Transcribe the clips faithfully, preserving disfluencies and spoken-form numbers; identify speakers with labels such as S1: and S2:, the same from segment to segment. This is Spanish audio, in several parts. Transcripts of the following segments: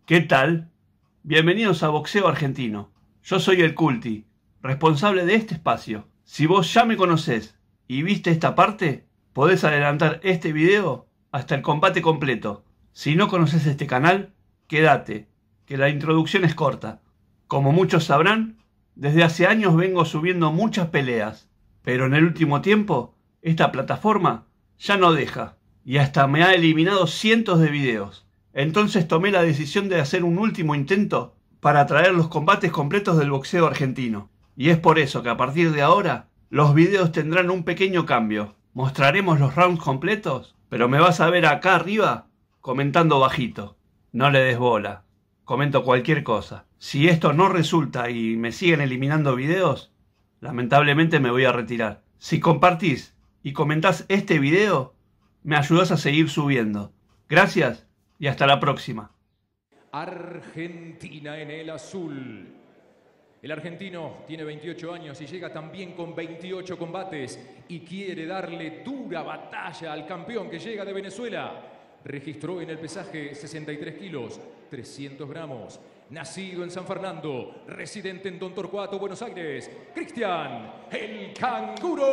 S1: ¿Qué tal? Bienvenidos a Boxeo Argentino. Yo soy el Culti, responsable de este espacio. Si vos ya me conocés y viste esta parte, podés adelantar este video hasta el combate completo. Si no conoces este canal, quédate, que la introducción es corta. Como muchos sabrán, desde hace años vengo subiendo muchas peleas, pero en el último tiempo, esta plataforma ya no deja, y hasta me ha eliminado cientos de videos. Entonces tomé la decisión de hacer un último intento para traer los combates completos del boxeo argentino. Y es por eso que a partir de ahora, los videos tendrán un pequeño cambio. Mostraremos los rounds completos, pero me vas a ver acá arriba comentando bajito. No le des bola, comento cualquier cosa. Si esto no resulta y me siguen eliminando videos, lamentablemente me voy a retirar. Si compartís y comentás este video, me ayudás a seguir subiendo. Gracias y hasta la próxima.
S2: Argentina en el azul. El argentino tiene veintiocho años y llega también con veintiocho combates y quiere darle dura batalla al campeón que llega de Venezuela. Registró en el pesaje sesenta y tres kilos, trescientos gramos. Nacido en San Fernando, residente en Don Torcuato, Buenos Aires, Cristian el Canguro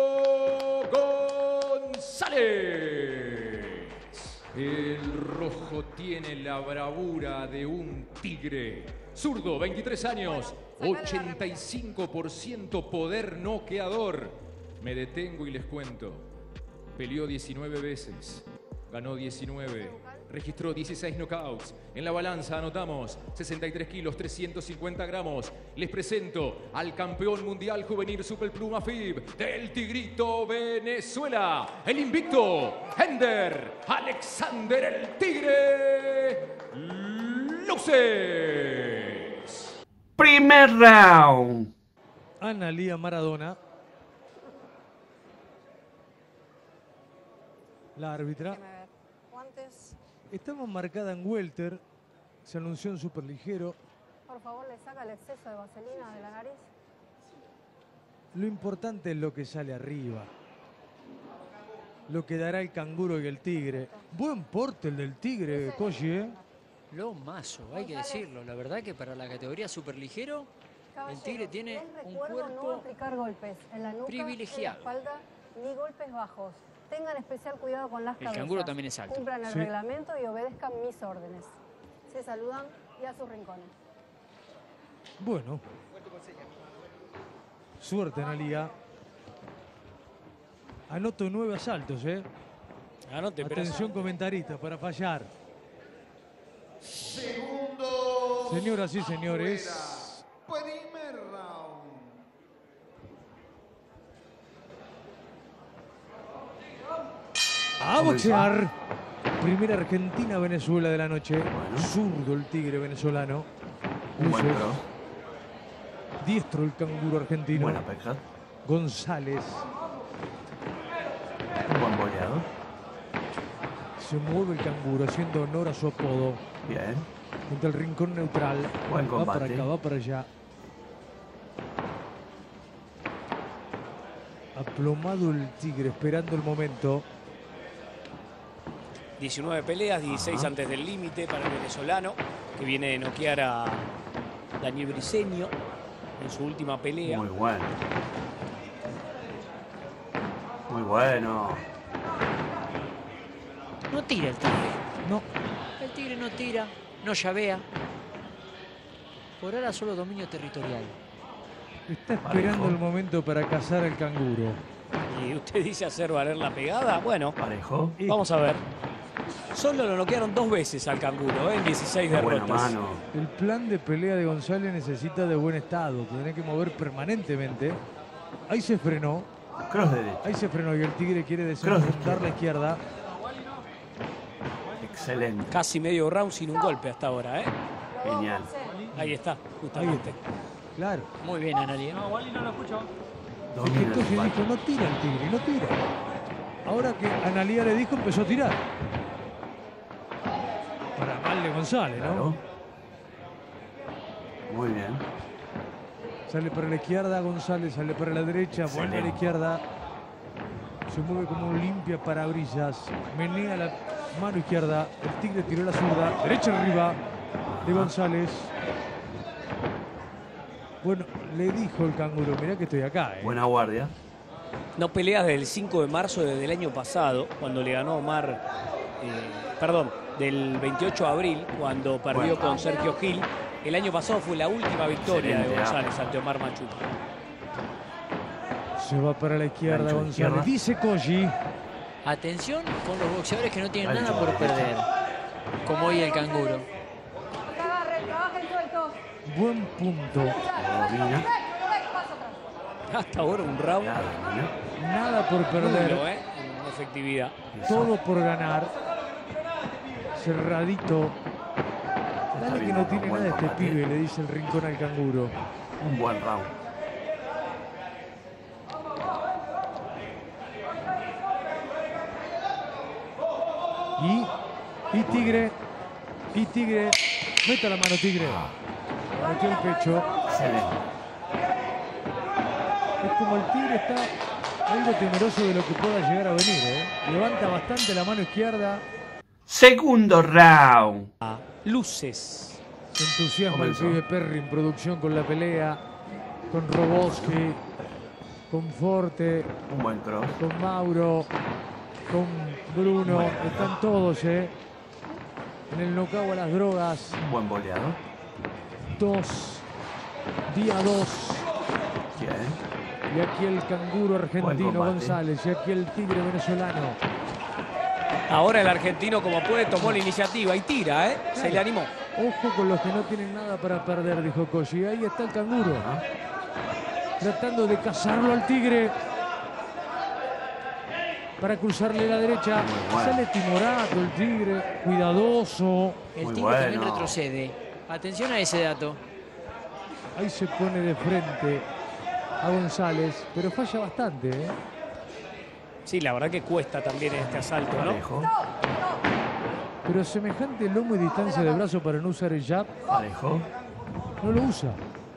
S2: González. El rojo tiene la bravura de un tigre. Zurdo, veintitrés años, ochenta y cinco por ciento poder noqueador. Me detengo y les cuento. Peleó diecinueve veces, ganó diecinueve, registró dieciséis knockouts. En la balanza anotamos sesenta y tres kilos, trescientos cincuenta gramos. Les presento al campeón mundial juvenil Superpluma F I B del Tigrito Venezuela, el invicto Ender Alexander el Tigre Luces.
S1: Primer round.
S3: Analía Maradona, la árbitra. Estamos marcada en welter, se anunció en superligero.
S4: Por favor, le saca el exceso de vaselina de la nariz.
S3: Lo importante es lo que sale arriba. Lo que dará el canguro y el tigre. Buen porte el del tigre, Koji, ¿eh?
S5: Lo mazo, hay que decirlo. La verdad que para la categoría superligero, el tigre tiene un cuerpo
S4: no aplicar golpes en la nuca,
S5: privilegiado.
S4: En la espalda, ni golpes bajos. Tengan especial cuidado con las cabezas.
S5: El canguro también es alto.
S4: Cumplan el
S3: Sí.
S4: reglamento y obedezcan mis órdenes. Se saludan y a sus rincones.
S3: Bueno. Suerte, Analía. Anoto nueve asaltos, ¿eh?
S5: Anote, pero
S3: Atención, comentarista, para fallar.
S6: Segundo.
S3: Señoras y señores.
S6: Primer round.
S3: A boxear. Primera Argentina-Venezuela de la noche. Zurdo el tigre venezolano.
S1: Un buen
S3: Luces.
S1: pro.
S3: Diestro el canguro argentino.
S1: Buena peja.
S3: González.
S1: Un buen boleado.
S3: Se mueve el canguro haciendo honor a su apodo.
S1: Bien.
S3: Junto al rincón neutral.
S1: Buen
S3: Va para
S1: combate.
S3: acá, va para allá. Aplomado el tigre, esperando el momento.
S7: diecinueve peleas, dieciséis
S1: Ajá.
S7: antes del límite para el venezolano, que viene de noquear a Daniel Briceño en su última pelea.
S1: Muy bueno. Muy bueno.
S5: no tira el tigre.
S3: No,
S5: El tigre no tira, no llavea. Por ahora solo dominio territorial.
S3: está esperando
S1: Parejo.
S3: el momento para cazar al canguro.
S7: Y usted dice hacer valer la pegada. Bueno,
S1: Parejo.
S3: Y
S7: vamos a ver. Solo lo noquearon dos veces al canguro, ¿eh? En dieciséis
S1: Qué buena
S7: derrotas.
S1: mano.
S3: el plan de pelea de González necesita de buen estado. Tiene que mover permanentemente. Ahí se frenó.
S1: Cross derecho.
S3: Ahí se frenó y el tigre quiere desenfundar la izquierda.
S1: Excelente.
S7: Casi medio round sin un golpe hasta ahora, ¿eh?
S1: Genial.
S7: Ahí está, justamente.
S3: Claro.
S5: Muy bien, Analia.
S1: Domina el
S3: Entonces
S1: combate.
S3: dijo, no tira el tigre, no tira. Ahora que Analía le dijo, empezó a tirar. Para mal de González, ¿no?
S1: Claro. Muy bien.
S3: Sale para la izquierda, González sale para la derecha, vuelve a la
S1: Excelente.
S3: izquierda. Se mueve como un limpia parabrisas. Menea la mano izquierda. El tigre tiró la zurda. Derecha arriba. de González. Bueno, le dijo el canguro, mirá que estoy acá. ¿eh?
S1: Buena guardia.
S7: No pelea desde el cinco de marzo del año pasado, cuando le ganó Omar, eh, perdón, del veintiocho de abril, cuando perdió
S1: Bueno.
S7: con Sergio Gil. El año pasado fue la última victoria
S1: Excelente,
S7: de González
S1: ah.
S7: ante Omar Machuca.
S3: Se va para la izquierda
S1: Gancho de
S3: González.
S1: izquierda.
S3: Dice Koji.
S5: Atención con los boxeadores que no tienen
S1: Gancho
S5: nada por
S1: de derecha.
S5: perder. Como hoy el canguro.
S4: Que agarren, trabajen sueltos.
S3: Buen punto.
S1: Lo domina.
S7: Hasta ahora un round
S1: La domina.
S3: Nada por perder.
S7: nulo, ¿eh? En efectividad.
S3: Todo por ganar. Cerradito. Dale que no tiene nada este pibe, le dice el rincón al canguro.
S1: Un buen round.
S3: Y, y Tigre, y Tigre, meta la mano Tigre. Metió el pecho.
S1: Excelente.
S3: Es como el Tigre está algo temeroso de lo que pueda llegar a venir. ¿eh? Levanta bastante la mano izquierda.
S1: Segundo round.
S7: A luces.
S3: Se entusiasma
S1: Comenzó.
S3: el pibe Perry en producción con la pelea. Con Roboski, con Forte,
S1: Un buen cross.
S3: con Mauro, con Bruno.
S1: Bueno.
S3: Están todos, ¿eh? En el knockout a las drogas.
S1: Un buen boleado.
S3: Dos. Día dos.
S1: Bien.
S3: Y aquí el canguro argentino
S1: combate.
S3: González. Y aquí el tigre venezolano.
S7: Ahora el argentino, como puede, tomó la iniciativa y tira, ¿eh? Se le animó.
S3: Ojo con los que no tienen nada para perder, dijo Koji. Ahí está el canguro.
S1: Ajá.
S3: Tratando de cazarlo al tigre. Para cruzarle la derecha.
S1: Muy bueno.
S3: Sale timorato el tigre. Cuidadoso.
S5: El
S1: Muy
S5: tigre también
S1: bueno.
S5: retrocede. Atención a ese dato.
S3: Ahí se pone de frente a González. Pero falla bastante, ¿eh?
S7: Sí, la verdad que cuesta también este asalto, ¿no?
S1: Parejo.
S3: Pero semejante lomo y distancia de brazo para no usar el jab.
S1: Parejo.
S3: No lo usa.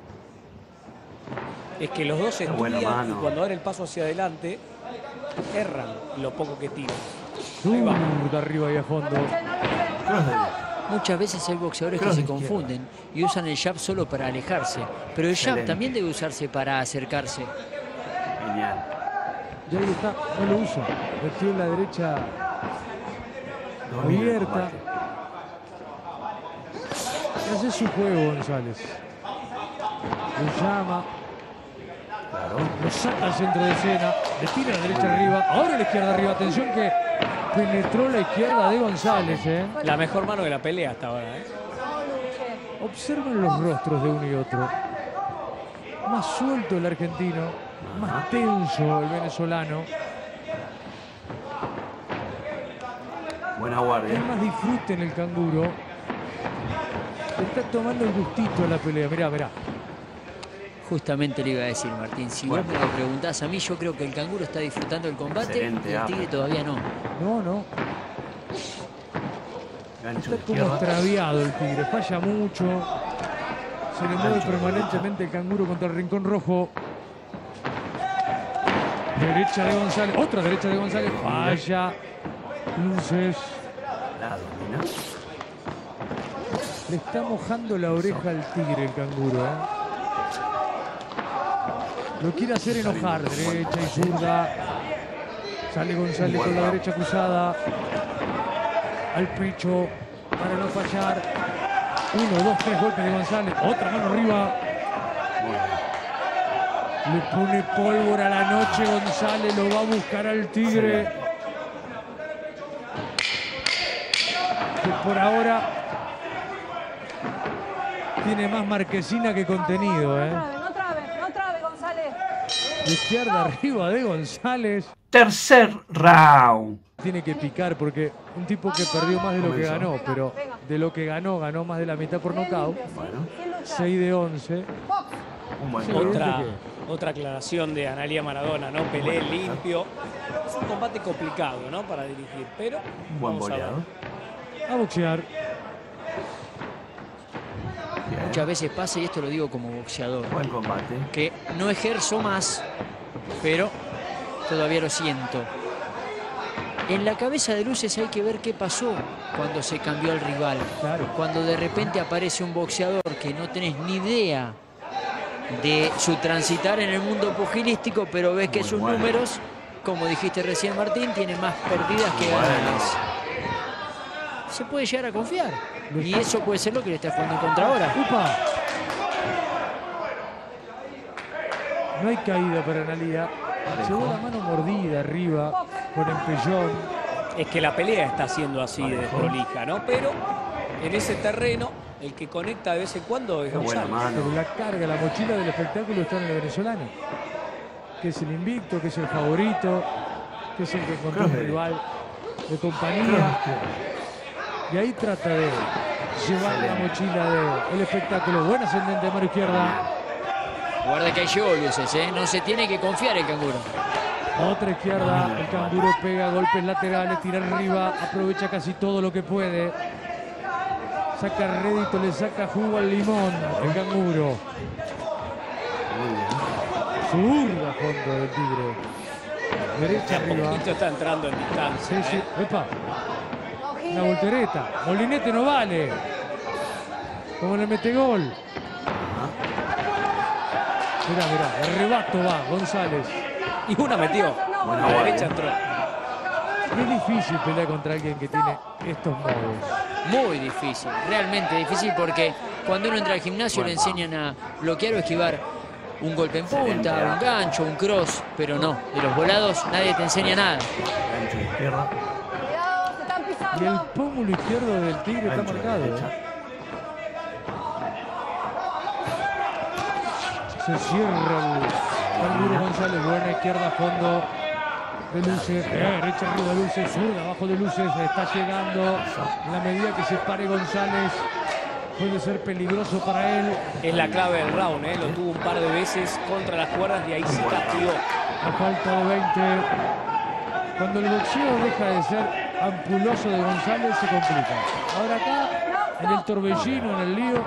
S7: Es que los dos
S1: Qué buena
S7: estudian
S1: mano.
S7: y cuando dan el paso hacia adelante, erran lo poco que tiran. Ahí va.
S3: Zurda arriba y a fondo.
S1: Cross derecha.
S5: Muchas veces hay boxeadores que
S1: Cross
S5: se
S1: de izquierda.
S5: confunden y usan el jab solo para alejarse. Pero el jab
S1: Excelente.
S5: también debe usarse para acercarse.
S1: Genial.
S3: Y ahí está. No lo usa. Metió en la derecha
S1: Domina el
S3: abierta.
S1: combate.
S3: Hace su juego González. Lo llama.
S1: Claro.
S3: Lo saca al centro de escena. Le tira la derecha arriba. Ahora la izquierda arriba. Atención que penetró la izquierda de González. ¿eh?
S7: La mejor mano de la pelea hasta ahora, ¿eh?
S3: Observen los rostros de uno y otro. Más suelto el argentino. Más tenso el venezolano.
S1: Buena
S3: Hay
S1: guardia.
S3: más disfrute en el canguro. Le está tomando el gustito a la pelea. Mirá, mirá.
S5: Justamente le iba a decir, Martín, si
S1: Bueno.
S5: vos me lo preguntás a mí, yo creo que el canguro está disfrutando el combate
S1: Excelente,
S5: y el
S1: ah.
S5: tigre todavía no.
S3: No, no.
S1: Gancho de
S3: Está como
S1: izquierda.
S3: extraviado el tigre. Falla mucho. Se le mueve
S1: Gancho de
S3: permanentemente el canguro contra el rincón rojo. Derecha de González. Otra derecha de González. Falla. Luces.
S1: La domina.
S3: Le está mojando la oreja al tigre el canguro. ¿eh? Lo quiere hacer enojar. Derecha y zurda. Sale González con la derecha cruzada. Al pecho. Para no fallar. Uno, dos, tres golpes de González. Otra mano arriba.
S1: Muy bien.
S3: Le pone pólvora a la noche González. Lo va a buscar al tigre. Que por ahora tiene más marquesina que contenido. ¿eh?
S4: No trabe, no trabe, no trabe, González.
S3: Izquierda arriba de González.
S1: Tercer round.
S3: Tiene que picar porque un tipo que perdió más de lo que
S1: Comenzó.
S3: ganó, pero de lo que ganó, ganó más de la mitad por nocaut.
S1: Bueno.
S3: seis de once.
S1: Un buen
S3: Sí.
S1: cross.
S7: Otra,
S3: que-
S7: otra aclaración de Analía Maradona, ¿no? Peleé limpio. Es un combate complicado, ¿no? Para dirigir, pero
S1: Un buen
S7: vamos a ver.
S1: boleado.
S3: A boxear.
S1: Bien.
S5: Muchas veces pasa, y esto lo digo como boxeador,
S1: Buen combate.
S5: que no ejerzo más, pero todavía lo siento. En la cabeza de Luces hay que ver qué pasó cuando se cambió el rival.
S3: Claro.
S5: Cuando de repente aparece un boxeador que no tenés ni idea de su transitar en el mundo pugilístico, pero ves que
S1: Muy
S5: sus
S1: bueno.
S5: números, como dijiste recién Martín, tienen más perdidas que
S1: Bueno.
S5: ganadas. Se puede llegar a confiar. Y eso puede ser lo que le está jugando en contra ahora.
S3: ¡Upa! No hay caída para Analía. Llegó la mano mordida arriba, con empellón.
S7: Es que la pelea está siendo así de prolija, ¿no? Pero en ese terreno, el que conecta de vez en cuando es
S1: Qué buena
S7: González.
S3: Pero
S1: mano.
S3: la carga, la mochila del espectáculo está en el venezolano. Que es el invicto, que es el favorito, que es el que encontró un rival de compañía. Y ahí trata de llevar la mochila del espectáculo. Buen ascendente de mano izquierda.
S5: Guarda que ahí llegó Luces, ¿eh? No se tiene que confiar el canguro.
S3: Otra izquierda, el canguro pega golpes laterales, tira arriba, aprovecha casi todo lo que puede. Saca rédito, le saca jugo al limón, el canguro. Zurda fondo del Tigre. Derecha
S7: Un
S3: arriba.
S7: poquito está entrando en distancia.
S3: Sí, sí,
S7: ¿eh?
S3: epa. Una voltereta. Molinete no vale. Como le mete gol. Mirá, mirá, de rebato va González.
S7: Y una metió.
S1: Bueno,
S7: a la
S1: bueno.
S7: derecha entró.
S3: Es difícil pelear contra alguien que tiene estos modos.
S5: Muy difícil, realmente difícil, porque cuando uno entra al gimnasio le enseñan a bloquear o esquivar un golpe en punta, un gancho, un cross, pero no, de los volados nadie te enseña nada.
S1: Gancho de izquierda.
S4: Cuidado, se están
S3: Y el
S4: pisando.
S3: pómulo izquierdo del Tigre está
S1: Gancho de
S3: marcado.
S1: derecha.
S3: ¿eh? Se cierra el canguro González. Buena izquierda a fondo de Luces. Eh, derecha arriba de Luces. Zurda abajo de Luces. Está llegando. En la medida que se pare González, puede ser peligroso para él.
S7: Es la clave del round, ¿eh? Lo tuvo un par de veces contra las cuerdas y ahí sí castigó.
S3: A falta de veinte. Cuando el boxeo deja de ser ampuloso de González, se complica. Ahora acá, en el torbellino, en el lío,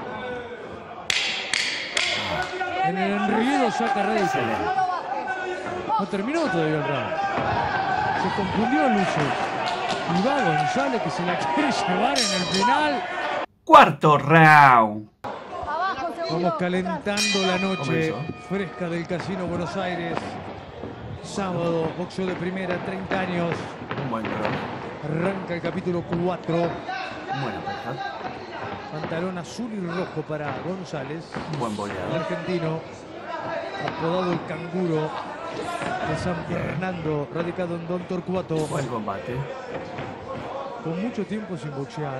S3: en el enriedo saca rédito. No terminó todavía el round. Se confundió Luces. Y va González, que se la quiere llevar en el final.
S1: Cuarto round.
S4: Abajo, segundo.
S3: Vamos calentando la noche
S1: Comenzó.
S3: fresca del Casino Buenos Aires. Sábado, boxeo de primera, treinta años.
S1: Un buen cross.
S3: Arranca el capítulo cuatro.
S1: Buena pesca.
S3: Pantalón azul y rojo para González.
S1: Un buen
S3: El
S1: boleador.
S3: argentino, apodado el canguro de San Fernando, radicado en Don Torcuato,
S1: Buen combate.
S3: con mucho tiempo sin boxear.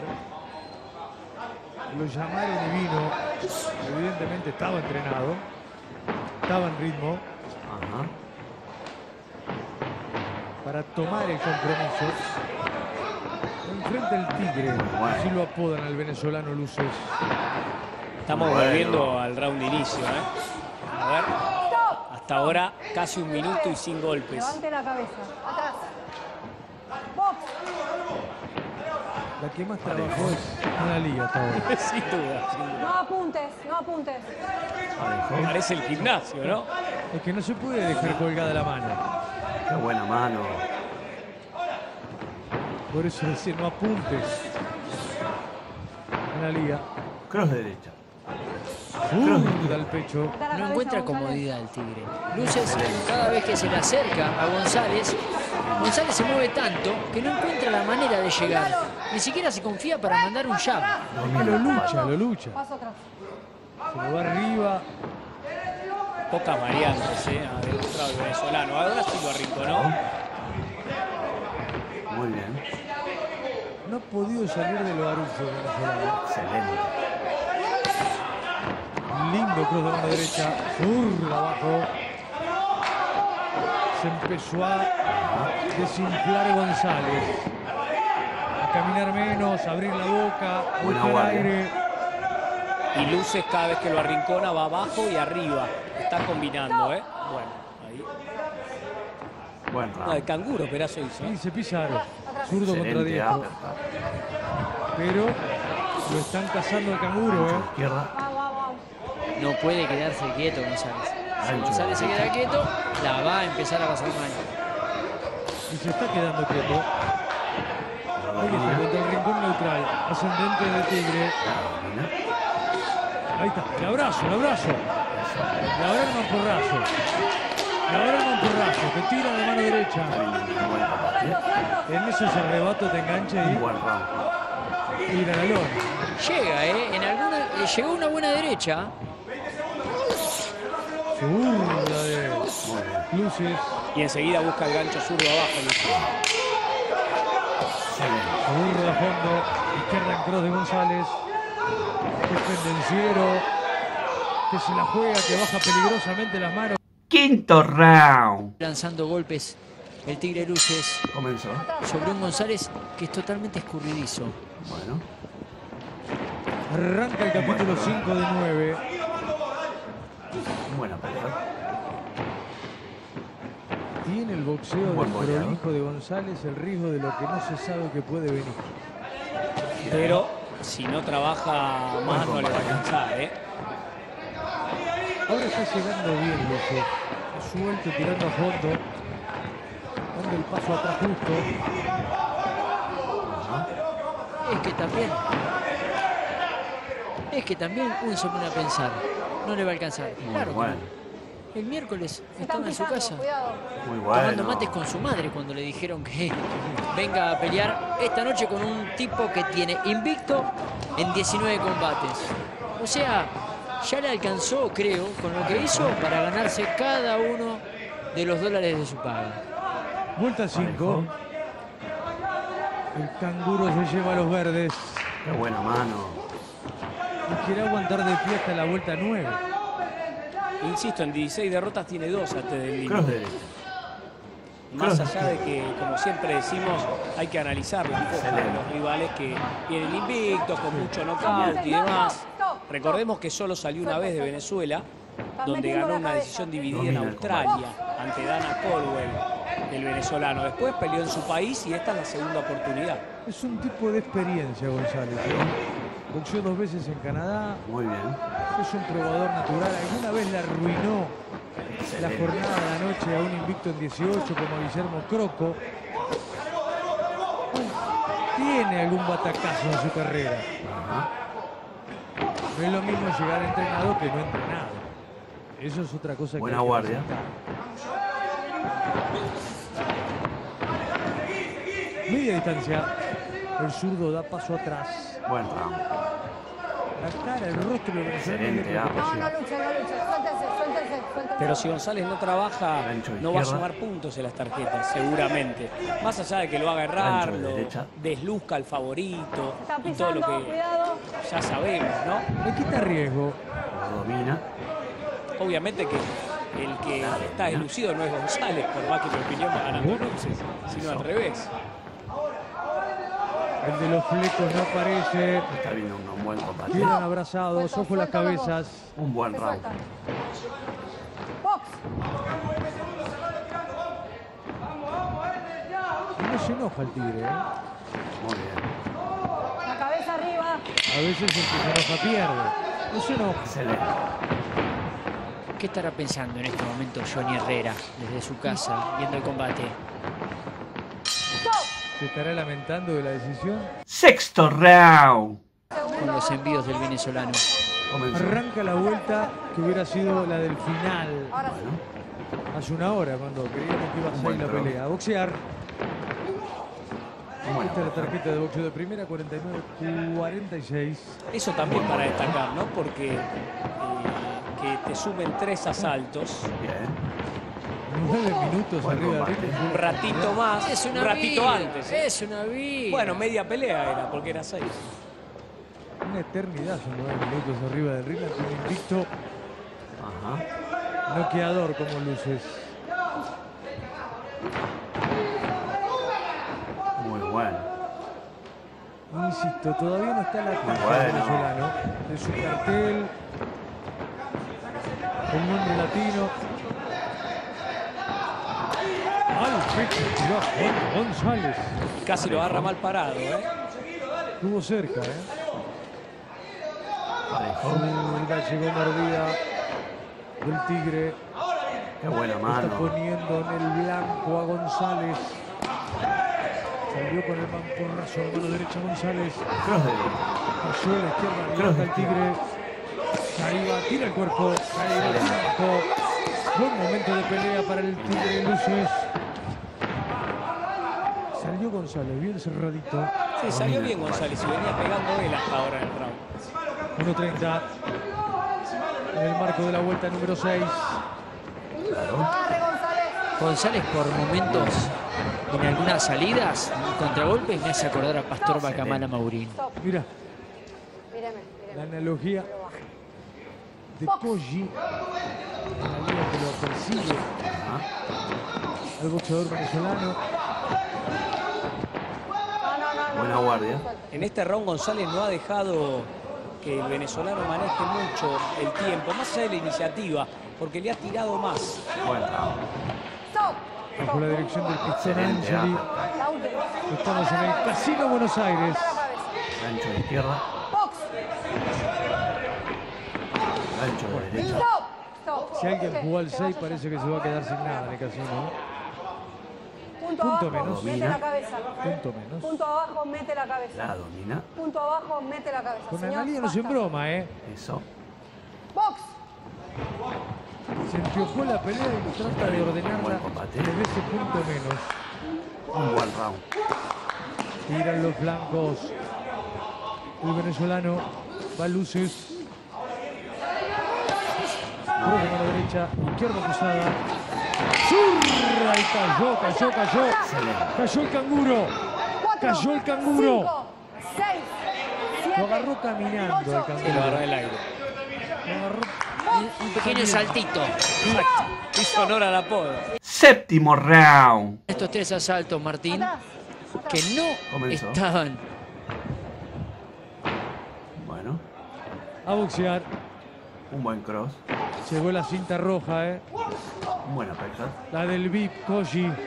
S3: Lo llamaron y vino. Evidentemente estaba entrenado, estaba en ritmo
S1: Ajá.
S3: para tomar el compromiso. Enfrente al Tigre,
S1: Bueno.
S3: así lo apodan al venezolano Luces.
S7: Estamos
S1: Bueno.
S7: volviendo al round de inicio, ¿eh? A ver. Hasta ahora casi un minuto y sin golpes.
S4: Levante la cabeza. Atrás. Box.
S3: La que más trabajó es una liga hasta ahora.
S7: Sin duda, sin duda.
S4: No apuntes, no apuntes.
S1: Parejo.
S7: Parece el gimnasio, ¿no?
S3: Es que no se puede dejar colgada la mano.
S1: Qué buena mano.
S3: Por eso decía, no apuntes. En la liga.
S1: Cross derecha.
S3: Zurda al pecho.
S4: Levanta la
S5: No
S4: cabeza,
S5: encuentra
S4: González.
S5: comodidad el Tigre. Luces, cada vez que se le acerca a González, González se mueve tanto que no encuentra la manera de llegar. Ni siquiera se confía para mandar un jab.
S3: Ah, lo lucha, lo lucha.
S4: Paso atrás.
S3: Se lo va arriba.
S7: Pocas variantes, ¿eh? Ha demostrado el venezolano. Ahora sí lo arrinconó.
S1: Muy bien.
S3: No ha podido salir de lo arufo venezolano.
S1: Excelente.
S3: Lindo cruz de mano derecha. Zurda abajo. Se empezó a desinflar González. A caminar menos, a abrir la boca, a
S1: Buena
S3: buscar
S1: guardia.
S3: aire.
S7: Y Luces cada vez que lo arrincona va abajo y arriba. Está combinando, ¿eh? Bueno, ahí.
S1: Buen
S7: No, el
S1: round.
S7: canguro, pedazo hizo.
S3: Y se pisaron. Zurdo contra
S1: Excelente
S3: diestro.
S1: uppercut.
S3: Pero lo están cazando el canguro,
S1: Gancho de
S3: ¿eh?
S1: izquierda.
S4: Vamos, vamos.
S5: No puede quedarse quieto González. Si
S1: Gancho.
S5: González se queda quieto, la va a empezar a pasar mal.
S3: Y se está quedando quieto. Ahí está, contra el rincón neutral. Ascendente de Tigre. Ahí está, el abrazo, el abrazo. Y ahora el mamporrazo. Y ahora el mamporrazo, que tira de mano derecha. En ese arrebato te engancha y tira la lona.
S5: Llega, ¿eh? En alguna, eh, llegó una buena derecha.
S3: Zurda de Luces.
S7: Y enseguida busca el gancho zurdo abajo, Luces.
S3: Zurda a fondo. Izquierda en cross de González. Es pendenciero. Que se la juega, que baja peligrosamente las manos.
S1: Quinto round.
S5: Lanzando golpes el Tigre Luces.
S1: Comenzó.
S5: Sobre un González que es totalmente escurridizo.
S1: Bueno.
S3: Arranca el capítulo cinco de nueve.
S1: Buena pelea.
S3: Tiene el boxeo del prolijo de González el riesgo de lo que no se sabe que puede venir.
S7: Pero si no trabaja más no le va a alcanzar, ¿eh?
S3: Ahora está llegando bien, Luce. Suelto, tirando a fondo. Dando el paso atrás justo.
S5: Es que también... Es que también uno se pone a pensar. No le va a alcanzar. Claro que
S1: bueno.
S5: no. El miércoles estaba en su casa.
S1: Muy bueno.
S5: Tomando mates con su madre cuando le dijeron que venga a pelear esta noche con un tipo que tiene invicto en diecinueve combates. O sea, ya le alcanzó, creo, con lo que hizo para ganarse cada uno de los dólares de su paga.
S3: Vuelta cinco. El canguro se lleva a los verdes.
S1: Qué buena mano.
S3: Y quiere aguantar de pie hasta la vuelta nueve.
S7: Insisto, en dieciséis derrotas tiene dos antes del
S1: Cross
S7: límite.
S1: derecha.
S7: Más allá de que, como siempre decimos, hay que analizarlo un poco de los rivales que vienen invictos, con mucho knockout y demás. Recordemos que solo salió una vez de Venezuela, donde ganó una decisión dividida en Australia ante Dana Colwell, el venezolano. Después peleó en su país y esta es la segunda oportunidad.
S3: Es un tipo de experiencia, González, ¿eh? Boxeó dos veces en Canadá.
S1: Muy bien.
S3: Es un probador natural. Alguna vez le arruinó la jornada de la noche a un invicto en dieciocho como Guillermo Croco. Tiene algún batacazo en su carrera.
S1: Ajá.
S3: No es lo mismo llegar entrenado que no entrenado. Eso es otra cosa.
S1: Buena
S3: que hay que
S1: guardia.
S3: presentar. Media distancia. El zurdo da paso atrás.
S1: Buen round.
S3: La cara, el rostro del venezolano.
S1: Excelente, ah.
S4: No, no luche, no luche. Suéltense, suéltense, suéltense.
S7: Pero si González no trabaja,
S1: Gancho
S7: no va a
S1: izquierda.
S7: sumar puntos en las tarjetas, seguramente. Más allá de que lo haga errar,
S1: Gancho de
S7: lo
S1: derecha.
S7: desluzca al favorito
S4: Está
S7: y todo lo
S4: pisando,
S7: que
S4: cuidado.
S7: ya sabemos, ¿no?
S3: Le quita riesgo.
S1: Lo domina.
S7: Obviamente que el que está deslucido no es González, por más que mi opinión va ganando luces, sino al revés.
S3: El de los flecos no aparece.
S1: Está viendo un, un buen combate.
S3: Quedan abrazados,
S4: Suelta,
S3: ojo las
S4: suelta los dos.
S3: cabezas.
S1: Un buen
S4: Se
S1: round.
S4: sueltan. Box.
S3: Y no se enoja el Tigre, ¿eh?
S1: Muy bien.
S4: La cabeza arriba.
S3: A veces el que se enoja pierde. No se enoja.
S1: Excelente.
S5: ¿Qué estará pensando en este momento Johnny Herrera desde su casa viendo el combate?
S3: ¿Se estará lamentando de la decisión?
S1: Sexto round.
S5: Con los envíos del venezolano.
S1: Comenzó.
S3: Arranca la vuelta que hubiera sido la del final.
S4: Ahora sí.
S1: Bueno.
S3: Hace una hora cuando creíamos que iba a salir la
S1: Buen
S3: pelea. A boxear.
S1: Bueno,
S3: Esta es la tarjeta de boxeo de primera, cuarenta y nueve cuarenta y seis.
S7: Eso también para destacar, ¿no? Porque eh, que te sumen tres asaltos,
S1: bien.
S3: Nueve minutos
S1: Buen
S3: arriba del
S1: combate.
S3: ring.
S7: un ratito más,
S5: Es una
S7: un ratito
S5: vida,
S7: antes. ¿eh?
S5: Es una vida.
S7: Bueno, media pelea era, porque era seis.
S3: Una eternidad son nueve minutos arriba del ring. ante un invicto
S1: Ajá.
S3: noqueador como luces.
S1: Muy bueno.
S3: Insisto, todavía no está la caja
S1: bueno.
S3: venezolano de su cartel. Un nombre latino. Al pecho tiró a Juan González.
S7: Casi lo agarra mal parado, ¿eh?
S3: Estuvo cerca, ¿eh?
S1: Parejo.
S3: Zurda llegó mordida del Tigre.
S1: Qué buena
S3: Está
S1: mano.
S3: poniendo en el blanco a González. Salió con el mancorrazo a mano derecha González.
S1: Cross derecha.
S3: Cayó a la izquierda,
S1: Cross
S3: levanta el Tigre. Ahí va, tira el cuerpo. Ahí va, tira abajo. Buen momento de pelea para el Tigre Luces. Salió González, bien cerradito.
S7: Sí, salió bien González y venía pegando él hasta ahora en el round.
S3: uno treinta. En el marco de la vuelta número seis.
S4: Agarre, González.
S5: González por momentos, en algunas salidas, contragolpes, me hace acordar a Pastor Bacamala Maurín.
S4: Stop.
S3: Mira,
S4: Míreme,
S3: la
S4: míreme.
S3: analogía de Koji, la línea que lo persigue al boxeador venezolano.
S4: No, no, no, no.
S1: Buena
S4: no,
S1: guardia.
S4: suelta.
S7: En este round González no ha dejado que el venezolano maneje mucho el tiempo, más allá de la iniciativa, porque le ha tirado más.
S1: Buen round.
S4: Stop.
S3: Bajo la dirección del Pistón
S1: Excelente,
S3: Angeli.
S1: ah.
S4: La última.
S3: Estamos en el Casino Buenos Aires.
S4: Mete la cabeza.
S1: Gancho de izquierda.
S4: Box.
S1: Gancho de derecha.
S4: Stop. Stop.
S3: Si alguien
S4: Ok,
S3: jugó al
S4: que
S3: seis,
S4: vaya
S3: parece que se va a quedar sin nada en el casino. ¿eh?
S4: ya. Punto,
S3: Punto
S4: abajo,
S3: menos.
S4: mete la cabeza.
S3: Punto menos.
S4: Punto abajo, mete la cabeza.
S1: La domina.
S4: Punto abajo, mete la cabeza.
S3: Con
S4: Señor,
S3: Analía no se
S4: basta.
S3: broma, ¿eh?
S1: Eso.
S4: Box.
S3: Se empiojó la pelea y trata de ordenarla
S1: Buen combate.
S3: desde ese punto menos.
S1: Un buen round.
S3: Tiran los blancos. El venezolano va luces. Cruz de mano derecha, izquierda cruzada. ¡Zurra! Y cayó, cayó, cayó.
S1: Excelente.
S3: Cayó el canguro.
S4: Cuatro.
S3: Cayó el canguro.
S4: Cinco. Seis. Siete.
S3: Lo agarró caminando el
S4: ocho,
S7: Y lo agarró
S3: canguro.
S7: en el aire.
S3: Lo agarró.
S5: Un pequeño saltito.
S7: Hizo honor al apodo.
S1: Séptimo round.
S5: Estos tres asaltos, Martín,
S4: Atrás. Atrás.
S5: que no
S1: Comenzó.
S5: estaban.
S1: Bueno.
S3: A boxear.
S1: Un buen cross.
S3: Llegó la cinta roja, ¿eh?
S1: Un buen uppercut.
S3: La del V I P Koji.
S1: Un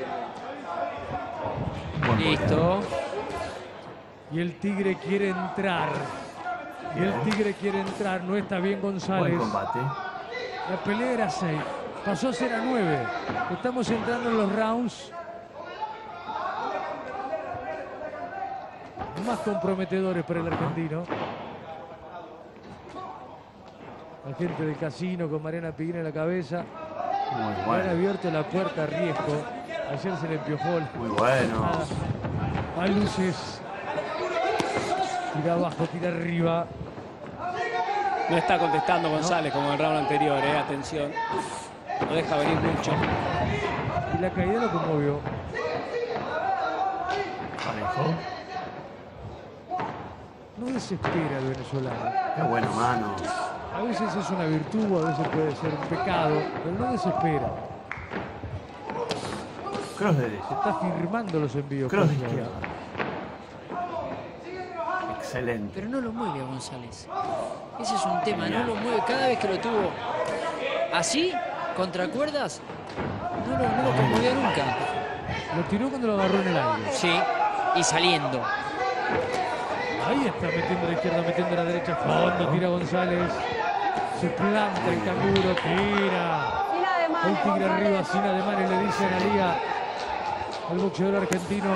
S1: buen
S5: Listo.
S3: Y el Tigre quiere entrar. Y el Tigre quiere entrar. No está bien
S1: Buen
S3: González.
S1: combate.
S3: La pelea era seis. Pasó a ser a nueve. Estamos entrando en los rounds más comprometedores para el argentino. La gente del casino con Mariana Piguín en la cabeza.
S1: Muy
S3: Le han
S1: bueno.
S3: abierto la puerta a riesgo. Ayer se le empiojó el-
S1: Muy bueno.
S3: a luces. Tira abajo, tira arriba.
S7: No está contestando González como en el round anterior, eh. Atención. No deja venir mucho.
S3: Y la caída lo conmovió.
S1: Parejo.
S3: No desespera el venezolano.
S1: Qué buena mano.
S3: A veces es una virtud, a veces puede ser un pecado, pero no desespera.
S1: Cross derecha.
S3: Está firmando los envíos.
S1: Cross de
S3: Koji.
S1: izquierda. Excelente.
S5: Pero no lo mueve a González. Ese es un tema, no lo mueve. Cada vez que lo tuvo así, contra cuerdas, no lo, no lo conmovió nunca.
S3: Lo tiró cuando lo agarró en el aire.
S5: Sí, y saliendo.
S3: Ahí está metiendo a la izquierda, metiendo a la derecha. Fondo, tira González. Se planta el canguro, tira.
S4: Sin ademanes,
S3: El Tigre
S4: González.
S3: arriba, sin ademanes, le dice a Analía al boxeador argentino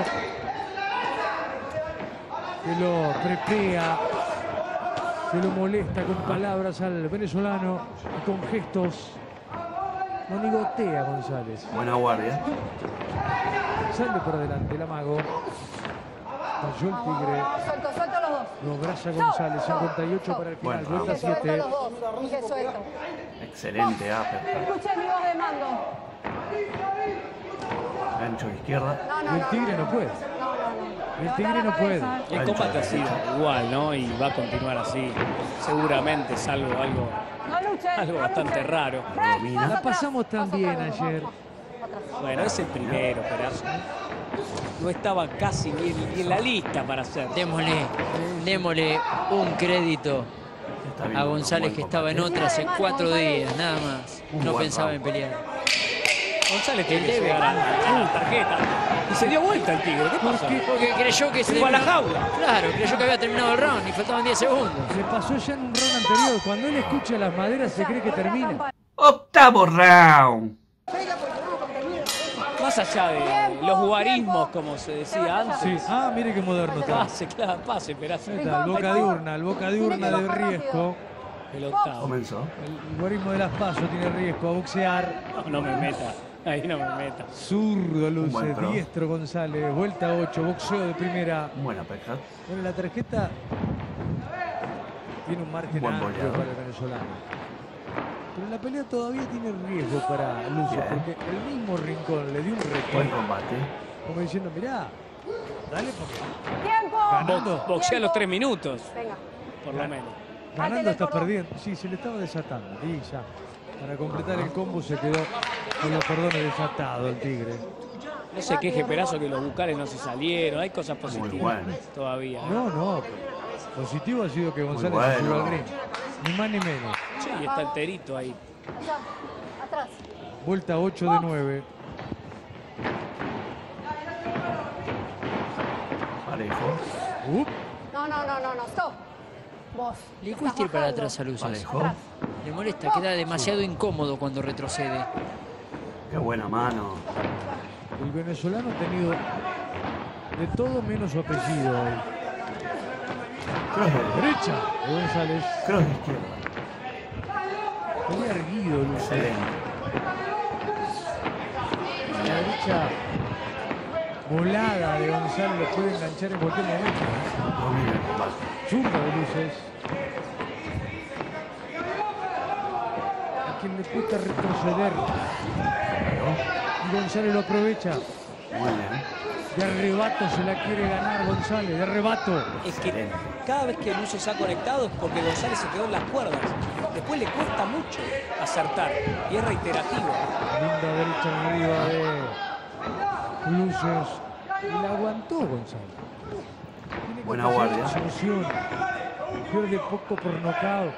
S3: que lo trepea, que lo molesta con palabras al venezolano y con gestos. Monigotea González.
S1: Buena guardia.
S3: Sale por adelante el amago. Cayó el Tigre.
S4: Suelto, suelto los dos.
S3: Lo abraza González. cincuenta y ocho para el final.
S1: Bueno,
S3: Vuelta
S4: Suelto
S3: siete.
S4: los dos. Dije suelto.
S1: Excelente uppercut.
S4: Escuche mi voz de mando.
S1: Gancho de izquierda.
S4: No, no,
S3: Y el
S4: no,
S3: Tigre no puede.
S4: No, no, no.
S3: El Tigre no puede.
S7: El combate ha sido igual, ¿no? Y va a continuar así. Seguramente, salvo algo,
S4: No luche.
S7: algo
S4: no
S7: bastante
S4: luche.
S7: raro.
S4: Break,
S1: Domina.
S4: paso
S3: La
S4: atrás,
S3: pasamos
S4: paso
S3: tan bien
S4: atrás,
S3: ayer.
S4: atrás.
S7: Bueno, es el primero, Perazo. No estaba casi ni en, ni en la lista para hacer.
S5: Démosle, démosle un crédito
S1: Está
S5: a
S1: viendo un
S5: González,
S1: buen
S5: que estaba en
S1: combate.
S5: otra hace cuatro días, nada más.
S1: Un
S5: No
S1: buen
S5: pensaba
S1: round.
S5: en pelear.
S7: González tiene
S5: El
S7: que
S5: debe.
S7: llegar a, a la tarjeta. Y se dio vuelta el Tigre. ¿Qué pasó?
S5: Porque creyó que se
S7: Fue a la
S5: terminó-
S7: jaula.
S5: Claro, creyó que había terminado el round y faltaban diez segundos.
S3: Le pasó ya en un round anterior. Cuando él escucha las maderas se cree que termina.
S1: Octavo round.
S7: Más más allá de los guarismos, como se decía antes.
S3: Sí. Ah, mire qué moderno está.
S7: Pase, claro, pase, Perazo.
S3: Ahí está, el boca diurna, el boca diurna de Riesco.
S7: El octavo.
S1: Comenzó.
S3: El guarismo de las Paso tiene Riesco a boxear.
S7: No, no me meta. Ahí no me meta.
S3: Zurdo
S1: Un
S3: luce,
S1: buen pro.
S3: diestro González, vuelta ocho, boxeo de primera.
S1: Buena pesca.
S3: Bueno, la tarjeta tiene un margen
S1: Buen
S3: amplio
S1: boleador.
S3: para el venezolano. Pero la pelea todavía tiene riesgo para Lucio,
S1: Bien.
S3: porque el mismo Rincón le dio un
S1: Buen
S3: reto,
S1: combate.
S3: como diciendo, mirá, dale porque
S4: ¡Tiempo!
S3: ganando,
S7: Boxea los tres minutos,
S4: Venga.
S7: por lo menos.
S3: ganando está perdiendo. Sí, se le estaba desatando. Y ya, para completar el combo se quedó con los cordones desatados el Tigre.
S7: No se queje Perazo que los bucales no se salieron. Hay cosas positivas
S1: bueno.
S7: todavía.
S3: No, no, positivo ha sido que González
S1: bueno.
S3: se subió al ring. Ni más ni menos.
S7: Sí, está enterito ahí.
S4: Allá. Atrás.
S3: Vuelta ocho de nueve.
S1: Parejo.
S3: Up.
S4: No, no, no, no, no. Stop. Vos.
S5: Le
S4: estás
S5: cuesta ir para
S4: bajando.
S5: atrás a Luces.
S1: Parejo.
S5: Le molesta, queda demasiado incómodo cuando retrocede.
S1: Qué buena mano.
S3: El venezolano ha tenido de todo menos su apellido hoy.
S1: Cross de
S3: Derecha de González.
S1: Cross de izquierda.
S3: Pelea erguido, Luce.
S1: Excelente.
S3: La derecha volada de González lo puede enganchar en cualquier momento.
S1: Domina el combate.
S3: Zurda de Luces. A quien le cuesta retroceder. Y González lo aprovecha.
S1: Muy bien.
S3: De arrebato se la quiere ganar González. De arrebato.
S7: Es que
S1: Excelente.
S7: cada vez que Lucio se ha conectado es porque González se quedó en las cuerdas. Después le cuesta mucho acertar y es reiterativo.
S3: Linda derecha arriba de Luces. Y la aguantó González. Tiene
S1: Buena
S3: capacidad
S1: guardia.
S3: de absorción. Pierde poco por nocaut.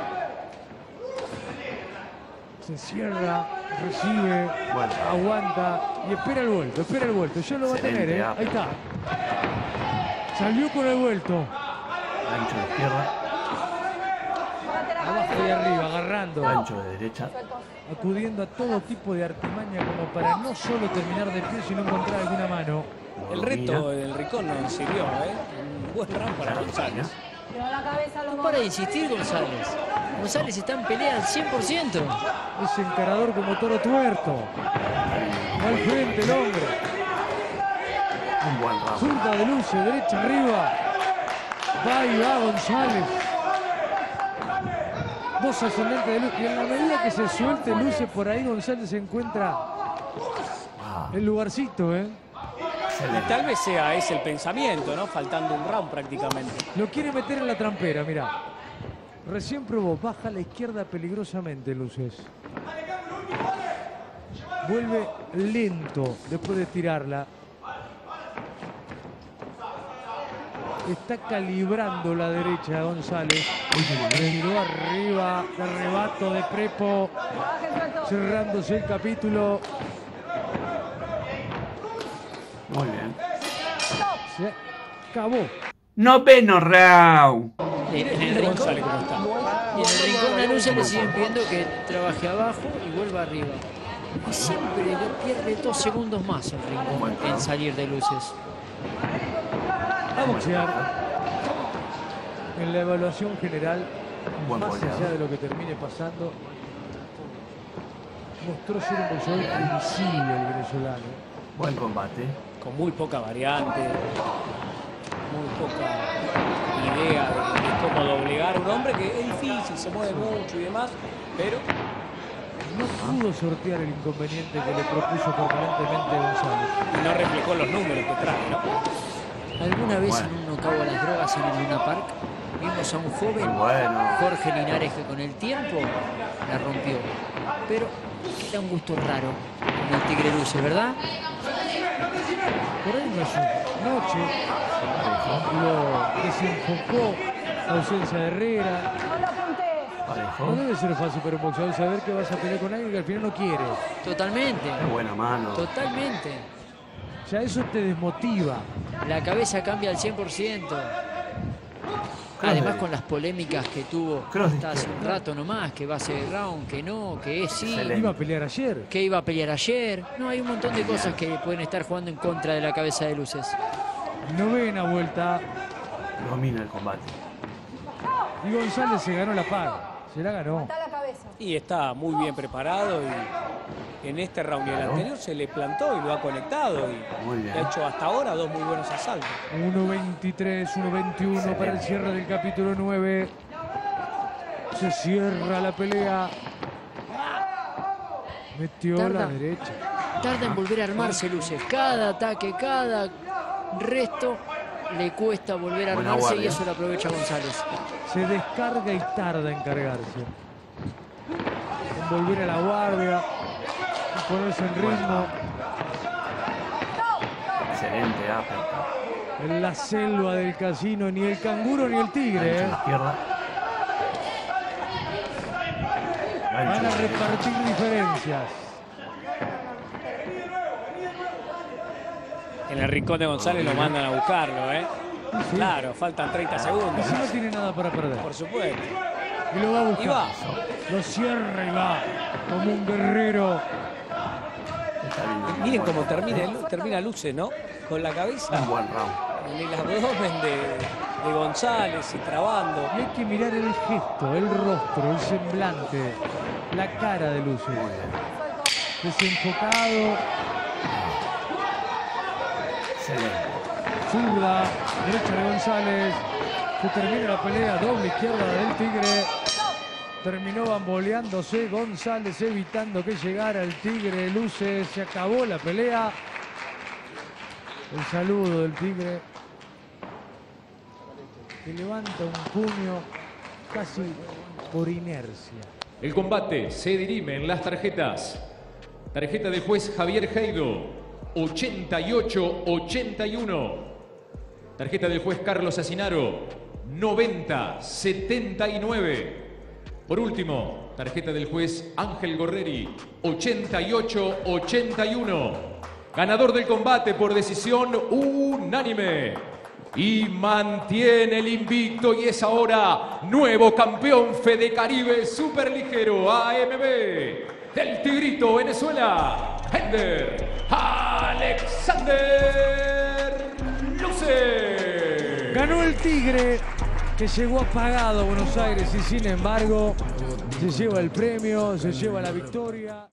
S3: Se cierra, recibe,
S1: Bueno.
S3: aguanta y espera el vuelto, espera el vuelto. Ya lo va a tener,
S1: Excelente,
S3: ¿eh?
S1: ah.
S3: Ahí está. Salió con el vuelto.
S1: Gancho de izquierda.
S3: Abajo y arriba, agarrando.
S1: Gancho de derecha.
S3: Acudiendo a todo tipo de artimaña como para no solo terminar de pie, sino encontrar alguna mano.
S7: El
S1: Domina.
S7: reto del Rincón no sirvió, ¿eh? Un buen round para González.
S4: Pero la cabeza lo
S5: No para de insistir González. González está en pelea al cien por ciento.
S3: Es encarador como toro tuerto. Va al frente el hombre.
S1: Un buen round.
S3: Zurda de Luce, derecha arriba. Va y va González. Dos ascendentes de Luce. Y en la medida que se suelte Luce por ahí, González se encuentra
S1: Ah,
S3: el lugarcito, ¿eh?
S7: Y
S1: excelente.
S7: tal vez sea ese el pensamiento, ¿no? Faltando un round prácticamente.
S3: Lo quiere meter en la trampera, mirá. Recién probó, baja a la izquierda peligrosamente Luces. Vuelve lento después de tirarla. Está calibrando la derecha González.
S1: Último nivel.
S3: Tiró arriba, de arrebato de Prepo. Cerrándose el capítulo.
S1: Muy bien.
S3: Se acabó.
S1: Noveno round.
S5: En, en el
S7: Mira
S5: rincón,
S7: González cómo está.
S5: y en el rincón a Luces le siguen pidiendo que trabaje abajo y vuelva arriba. Y siempre le pierde dos segundos más el rincón en salir de Luces.
S3: A boxear. En la evaluación general,
S1: Buen
S3: más
S1: boleador.
S3: allá de lo que termine pasando, mostró ser un boxeador invisible el venezolano.
S1: Buen combate.
S7: Con muy poca variante, muy poca idea de, de cómo doblegar a un hombre que es difícil, se mueve mucho y demás, pero
S3: No pudo sortear el inconveniente que le propuso permanentemente González.
S7: no reflejó los números que trae, ¿no?
S5: Alguna vez
S1: Bueno.
S5: en un knockout a las drogas en el Luna Park vimos a un joven
S1: Muy bueno.
S5: Jorge Linares que con el tiempo la rompió. Pero queda un gusto raro en el Tigre Luces, ¿verdad?
S3: Por ahí no es su noche. Lo desenfocó la ausencia de Herrera.
S4: No lo apuntes.
S3: No
S1: Parejo.
S3: debe ser fácil para un boxeador saber que vas a pelear con alguien que al final no quiere.
S5: Totalmente,
S1: Qué buena mano.
S5: totalmente.
S3: Ya eso te desmotiva.
S5: La cabeza cambia al cien por ciento.
S1: Cross
S5: Además
S1: de-
S5: con las polémicas que tuvo
S1: Cross de
S5: hasta hace un
S1: izquierda.
S5: rato nomás, que va a ser el round, que no, que es sí,
S1: Excelente.
S3: Iba a pelear ayer.
S5: que iba a pelear ayer. No, hay un montón de cosas que pueden estar jugando en contra de la cabeza de Luces.
S3: Novena vuelta.
S1: Domina el combate.
S3: Y González se ganó la paga. Se la ganó.
S4: Está la cabeza.
S7: Y está muy bien preparado y en este round y el anterior se le plantó y lo ha conectado y
S1: Muy bien.
S7: ha hecho hasta ahora dos muy buenos asaltos.
S3: uno veintitrés, uno veintiuno para el cierre del capítulo nueve. Se cierra la pelea. Metió
S5: Tarda.
S3: la derecha.
S5: Tarda en volver a armarse Luces. Cada ataque, cada resto le cuesta volver a
S1: Buena
S5: armarse y
S1: guardia.
S5: eso lo aprovecha González.
S3: Se descarga y tarda en cargarse. En volver a la guardia. En ponerse en ritmo.
S1: Excelente uppercut.
S3: En la selva del casino, ni el canguro ni el tigre.
S1: Gancho a
S3: ¿eh?
S1: la izquierda.
S3: Van
S1: Gancho
S3: a
S1: a la derecha.
S3: repartir diferencias.
S7: En el rincón de González lo mandan a buscarlo, ¿eh?
S3: Sí.
S7: Claro, faltan treinta
S3: Y
S7: segundos.
S3: si no tiene nada para perder.
S7: Por supuesto.
S3: Y lo va a buscar.
S7: Y va.
S3: Lo cierra y va. Como un guerrero.
S1: Está bien.
S7: Miren cómo termina, termina Luces, ¿no? Con la cabeza
S1: Un buen round.
S7: en el abdomen de, de González y trabando.
S3: Y hay que mirar el gesto, el rostro, el semblante, la cara de Luces. Desenfocado,
S1: Excelente.
S3: zurda, derecha de González. Se termina la pelea, doble izquierda del Tigre. Terminó bamboleándose González, evitando que llegara el Tigre. Luces, se acabó la pelea. El saludo del Tigre. Que levanta un puño casi por inercia.
S2: El combate se dirime en las tarjetas. Tarjeta del juez Javier Heido, ochenta y ocho ochenta y uno. Tarjeta del juez Carlos Asinaro, noventa setenta y nueve. Por último, tarjeta del juez Ángel Gorreri, ochenta y ocho ochenta y uno. Ganador del combate por decisión unánime. Y mantiene el invicto y es ahora nuevo campeón Fede Caribe Superligero A M B del Tigrito Venezuela, Ender Alexander Luces.
S3: Ganó el Tigre, que llegó apagado a Buenos Aires y sin embargo se lleva el premio, se lleva la victoria.